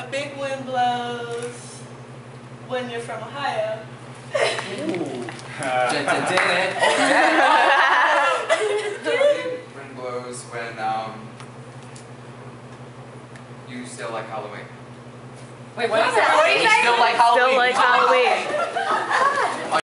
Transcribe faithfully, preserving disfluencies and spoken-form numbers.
a big wind blows when you're from Ohio. Ooh. Wind blows when um, you still like Halloween. Wait, what is that? You still like Halloween? Still like Halloween.